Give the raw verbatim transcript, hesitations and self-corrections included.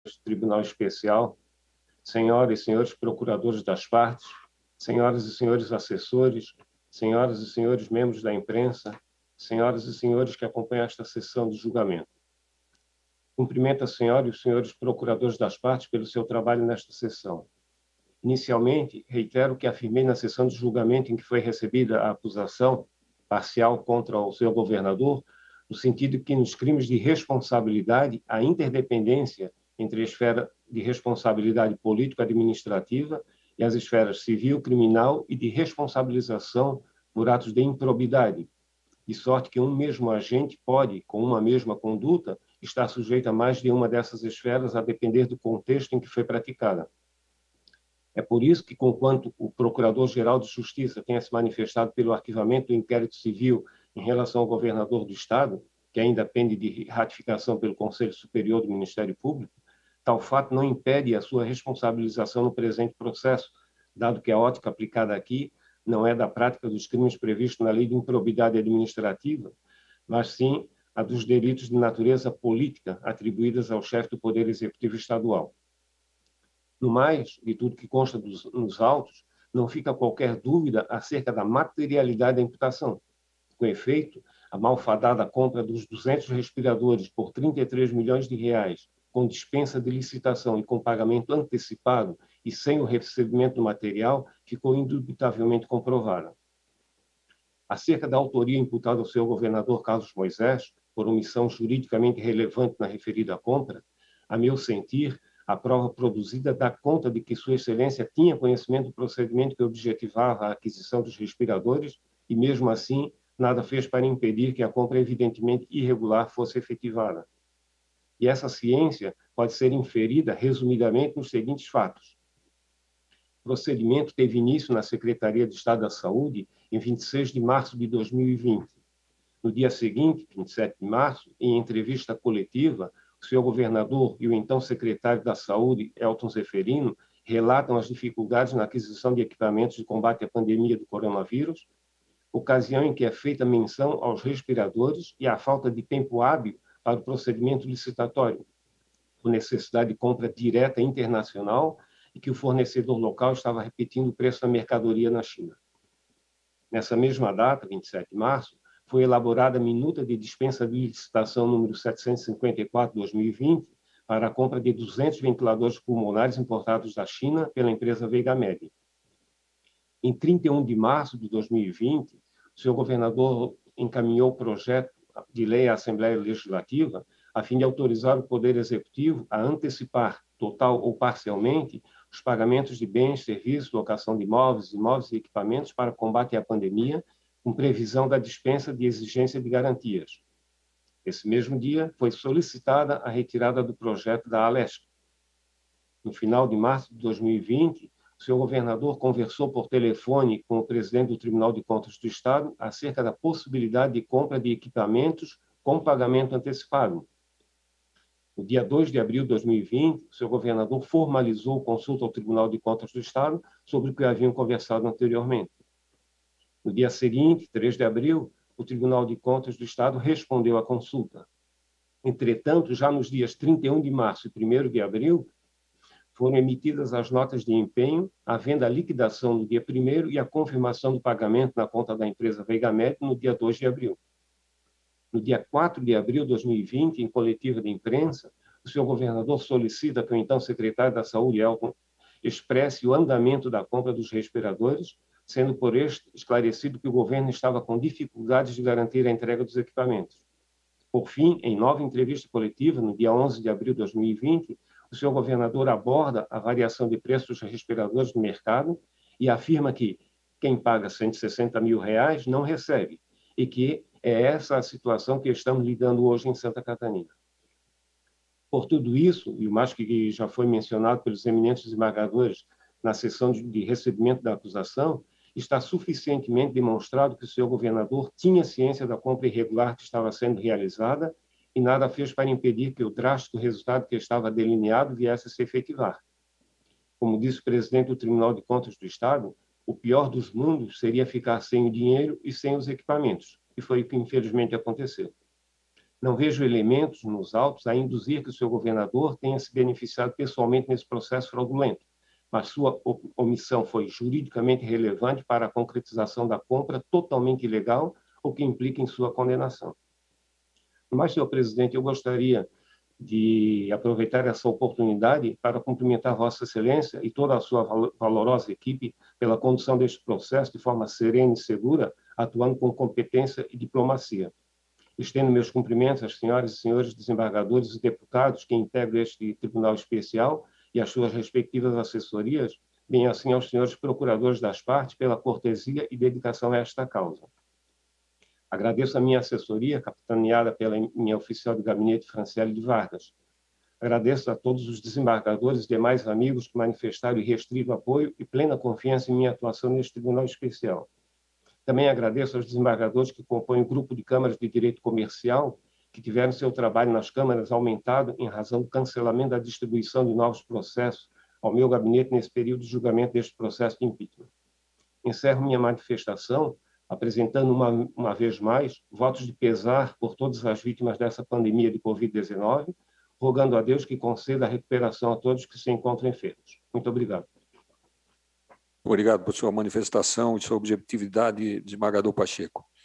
deste Tribunal Especial, senhoras e senhores procuradores das partes, senhoras e senhores assessores, senhoras e senhores membros da imprensa, senhoras e senhores que acompanham esta sessão de julgamento. Cumprimento a senhora e os senhores procuradores das partes pelo seu trabalho nesta sessão. Inicialmente, reitero que afirmei na sessão de julgamento em que foi recebida a acusação parcial contra o senhor governador, no sentido que nos crimes de responsabilidade, a interdependência entre a esfera de responsabilidade político-administrativa e as esferas civil, criminal e de responsabilização por atos de improbidade, de sorte que um mesmo agente pode, com uma mesma conduta, estar sujeito a mais de uma dessas esferas, a depender do contexto em que foi praticada. É por isso que, conquanto o Procurador-Geral de Justiça tenha se manifestado pelo arquivamento do inquérito civil em relação ao governador do Estado, que ainda pende de ratificação pelo Conselho Superior do Ministério Público, tal fato não impede a sua responsabilização no presente processo, dado que a ótica aplicada aqui não é da prática dos crimes previstos na Lei de Improbidade Administrativa, mas sim a dos delitos de natureza política atribuídas ao chefe do Poder Executivo Estadual. No mais, de tudo que consta dos, nos autos, não fica qualquer dúvida acerca da materialidade da imputação. Com efeito, a malfadada compra dos duzentos respiradores por trinta e três milhões de reais, com dispensa de licitação e com pagamento antecipado e sem o recebimento do material, ficou indubitavelmente comprovada. Acerca da autoria imputada ao senhor governador Carlos Moisés, por omissão juridicamente relevante na referida compra, a meu sentir, a prova produzida dá conta de que Sua Excelência tinha conhecimento do procedimento que objetivava a aquisição dos respiradores e, mesmo assim, nada fez para impedir que a compra evidentemente irregular fosse efetivada. E essa ciência pode ser inferida, resumidamente, nos seguintes fatos. O procedimento teve início na Secretaria de Estado da Saúde em vinte e seis de março de dois mil e vinte. No dia seguinte, vinte e sete de março, em entrevista coletiva, o senhor governador e o então secretário da Saúde, Elton Zeferino, relatam as dificuldades na aquisição de equipamentos de combate à pandemia do coronavírus, ocasião em que é feita menção aos respiradores e à falta de tempo hábil para o procedimento licitatório, por necessidade de compra direta internacional e que o fornecedor local estava repetindo o preço da mercadoria na China. Nessa mesma data, vinte e sete de março, foi elaborada a minuta de dispensa de licitação número setecentos e cinquenta e quatro de dois mil e vinte para a compra de duzentos ventiladores pulmonares importados da China pela empresa Veigamed. Em trinta e um de março de dois mil e vinte, o senhor governador encaminhou o projeto de lei à Assembleia Legislativa a fim de autorizar o Poder Executivo a antecipar, total ou parcialmente, os pagamentos de bens, serviços, locação de imóveis, imóveis e equipamentos para combate à pandemia, com previsão da dispensa de exigência de garantias. Esse mesmo dia, foi solicitada a retirada do projeto da Alesc. No final de março de dois mil e vinte, o senhor governador conversou por telefone com o presidente do Tribunal de Contas do Estado acerca da possibilidade de compra de equipamentos com pagamento antecipado. No dia dois de abril de dois mil e vinte, o senhor governador formalizou consulta ao Tribunal de Contas do Estado sobre o que haviam conversado anteriormente. No dia seguinte, três de abril, o Tribunal de Contas do Estado respondeu à consulta. Entretanto, já nos dias trinta e um de março e primeiro de abril, foram emitidas as notas de empenho, havendo a liquidação no dia primeiro e a confirmação do pagamento na conta da empresa Veigamed no dia dois de abril. No dia quatro de abril de dois mil e vinte, em coletiva de imprensa, o senhor governador solicita que o então secretário da Saúde, Elton, expresse o andamento da compra dos respiradores, sendo por este esclarecido que o governo estava com dificuldades de garantir a entrega dos equipamentos. Por fim, em nova entrevista coletiva, no dia onze de abril de dois mil e vinte, o senhor governador aborda a variação de preços dos respiradores no mercado e afirma que quem paga cento e sessenta mil reais não recebe e que é essa a situação que estamos lidando hoje em Santa Catarina. Por tudo isso, e o mais que já foi mencionado pelos eminentes desembargadores na sessão de recebimento da acusação, está suficientemente demonstrado que o senhor governador tinha ciência da compra irregular que estava sendo realizada e nada fez para impedir que o drástico resultado que estava delineado viesse a se efetivar. Como disse o presidente do Tribunal de Contas do Estado, o pior dos mundos seria ficar sem o dinheiro e sem os equipamentos, e foi o que infelizmente aconteceu. Não vejo elementos nos autos a induzir que o seu governador tenha se beneficiado pessoalmente nesse processo fraudulento, mas sua omissão foi juridicamente relevante para a concretização da compra totalmente ilegal, o que implica em sua condenação. Mas, senhor presidente, eu gostaria de aproveitar essa oportunidade para cumprimentar Vossa Excelência e toda a sua valorosa equipe pela condução deste processo de forma serena e segura, atuando com competência e diplomacia. Estendo meus cumprimentos às senhoras e senhores desembargadores e deputados que integram este Tribunal Especial e às suas respectivas assessorias, bem assim aos senhores procuradores das partes pela cortesia e dedicação a esta causa. Agradeço a minha assessoria, capitaneada pela minha oficial de gabinete, Franciele de Vargas. Agradeço a todos os desembargadores e demais amigos que manifestaram irrestrito apoio e plena confiança em minha atuação neste Tribunal Especial. Também agradeço aos desembargadores que compõem o grupo de câmaras de direito comercial, que tiveram seu trabalho nas câmaras aumentado em razão do cancelamento da distribuição de novos processos ao meu gabinete nesse período de julgamento deste processo de impeachment. Encerro minha manifestação apresentando uma, uma vez mais votos de pesar por todas as vítimas dessa pandemia de covid dezenove, rogando a Deus que conceda a recuperação a todos que se encontram enfermos. Muito obrigado. Obrigado por sua manifestação e sua objetividade, desembargador Pacheco.